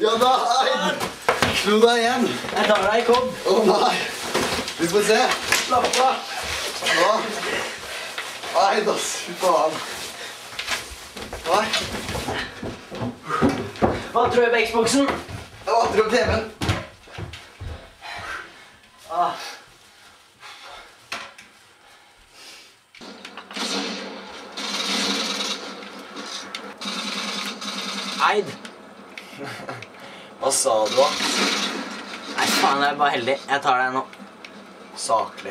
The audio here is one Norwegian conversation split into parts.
Ja, nei! Slo deg igjen. Jeg tar deg i kobb. Å nei. Vi får se. Slapp av. Nå. Nei, da, fy faen. Nei. Hva tror du på Xboxen? Hva tror du på TV-en? Eid. Hva sa du da? Nei, faen, jeg er bare heldig. Jeg tar deg nå. Saklig.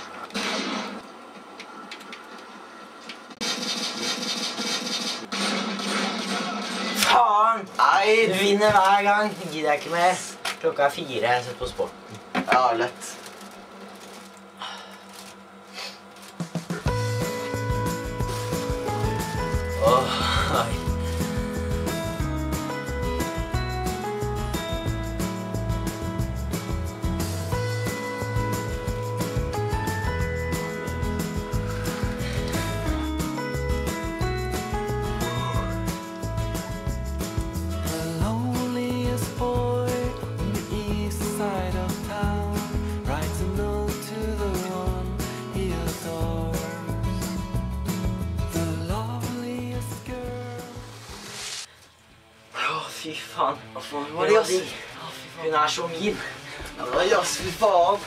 Faen! Eid! Du vinner hver gang. Gidder jeg ikke mer. Klokka er 4, jeg setter på sporten. Ja, lett. Nei. Fy faen. Hva var det, ass? Hun er så min. Nei, ass, fy faen.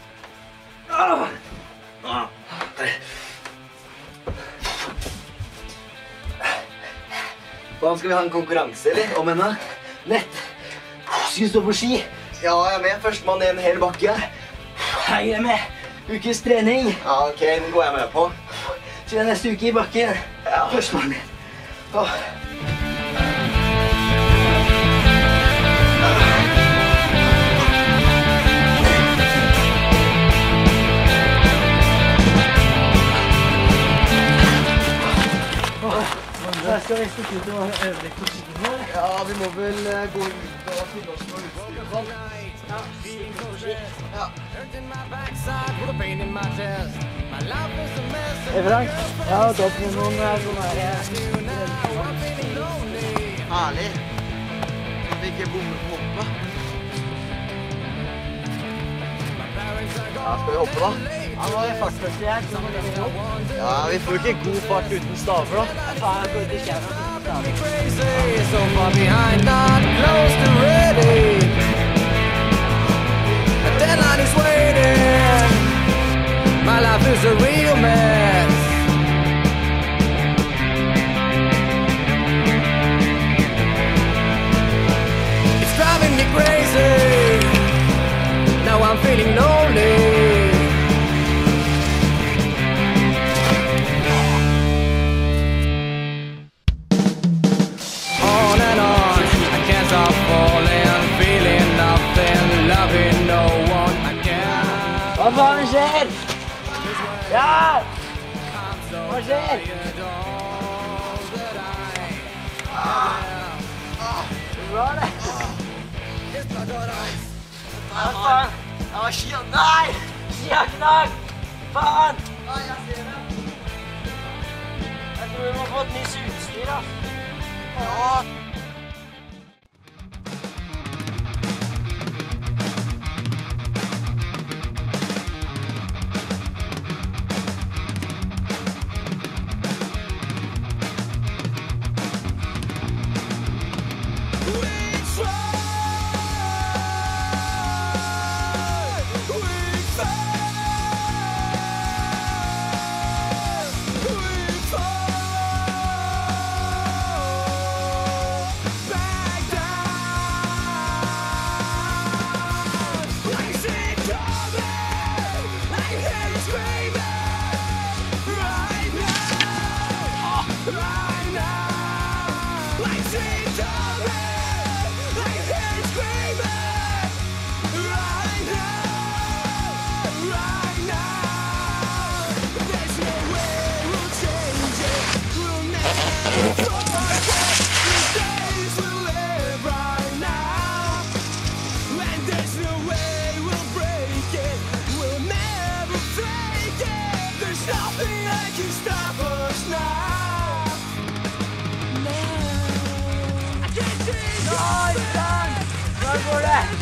Faen, skal vi ha en konkurranse, eller? Om henne? Lett. Skal du stå på ski? Ja, jeg er med. Førstemann i en hel bakke. Jeg er med. Ukes trening. Ja, ok, den går jeg med på. Så det er neste uke i bakken. Ja. Førstemann min. Da skal vi stikke ut og øve litt på skikken vår. Ja, vi må vel gå ut og finne oss noe utstyr og sånn. Ja, stikke på ski. Ja. Frank, jeg har tatt med noen sånne her... Herlig. Kan vi ikke bomme på hoppet? Ja, skal vi hoppe da? Ja, nå er det fartførste her, så må vi gjøre opp. Ja, vi får ikke god fart uten staver da. Jeg tar jeg går ut i skjæren og finner staver. So far behind, not close to ready. The deadline is waiting. My life is a real mess. It's driving me crazy. Now I'm feeling lonely. Hva faen skjer? Ja! Hva skjer? Hva er det? Hva faen? Ja, skia, nei! Skia knag! Faen! Nei, jeg ser det. Jeg tror vi må få et nytt utstyr, da. Ja.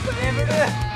Lever du?